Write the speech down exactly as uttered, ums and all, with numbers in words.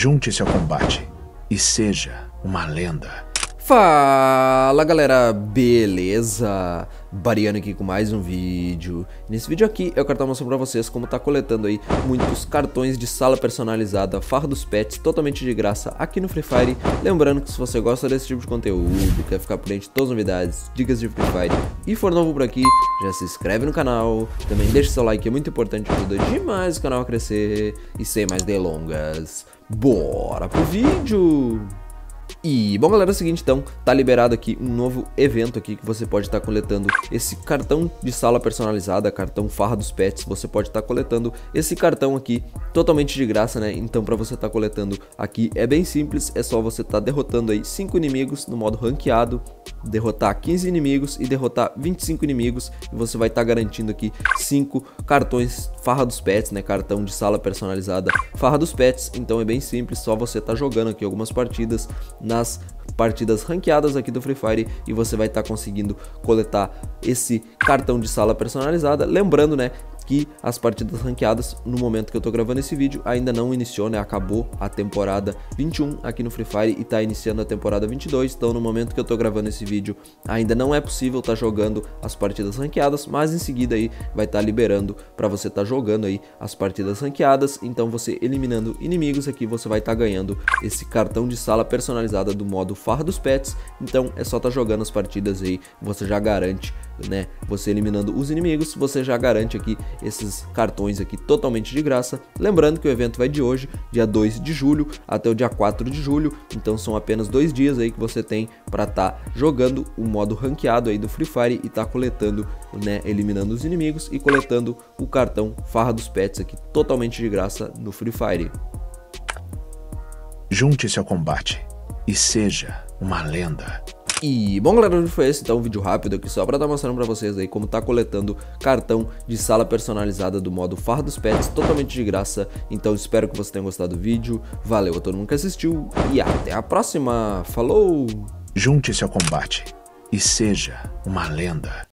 Junte-se ao combate e seja uma lenda. Fala galera, beleza? Bariano aqui com mais um vídeo. Nesse vídeo aqui eu quero estar mostrando pra vocês como tá coletando aí muitos cartões de sala personalizada Farra dos Pets totalmente de graça aqui no Free Fire. Lembrando que se você gosta desse tipo de conteúdo, quer ficar por dentro de todas as novidades, dicas de Free Fire e for novo por aqui, já se inscreve no canal, também deixa seu like, é muito importante, ajuda demais o canal a crescer. E sem mais delongas, bora pro vídeo! E, bom galera, é o seguinte, então, tá liberado aqui um novo evento aqui que você pode estar tá coletando esse cartão de sala personalizada, cartão Farra dos Pets. Você pode estar tá coletando esse cartão aqui totalmente de graça, né? Então pra você estar tá coletando aqui é bem simples, é só você estar tá derrotando aí cinco inimigos no modo ranqueado, derrotar quinze inimigos e derrotar vinte e cinco inimigos, e você vai estar tá garantindo aqui cinco cartões Farra dos Pets, né? Cartão de sala personalizada Farra dos Pets. Então é bem simples, só você tá jogando aqui algumas partidas nas partidas ranqueadas aqui do Free Fire e você vai estar tá conseguindo coletar esse cartão de sala personalizada. Lembrando, né, que as partidas ranqueadas, no momento que eu tô gravando esse vídeo, ainda não iniciou, né? Acabou a temporada vinte e um aqui no Free Fire e tá iniciando a temporada vinte e dois. Então, no momento que eu tô gravando esse vídeo, ainda não é possível tá jogando as partidas ranqueadas, mas em seguida aí vai estar tá liberando para você tá jogando aí as partidas ranqueadas. Então, você eliminando inimigos aqui, você vai estar tá ganhando esse cartão de sala personalizada do modo Farra dos Pets. Então, é só tá jogando as partidas aí, você já garante, né? Você eliminando os inimigos, você já garante aqui esses cartões aqui totalmente de graça. Lembrando que o evento vai de hoje, dia dois de julho, até o dia quatro de julho. Então são apenas dois dias aí que você tem para estar tá jogando o modo ranqueado aí do Free Fire e tá coletando, né, eliminando os inimigos e coletando o cartão Farra dos Pets aqui totalmente de graça no Free Fire. Junte-se ao combate e seja uma lenda. E, bom galera, hoje foi esse, então um vídeo rápido aqui só pra estar mostrando pra vocês aí como tá coletando cartão de sala personalizada do modo Farra dos Pets totalmente de graça. Então espero que você tenha gostado do vídeo, valeu a todo mundo que assistiu e até a próxima, falou! Junte-se ao combate e seja uma lenda.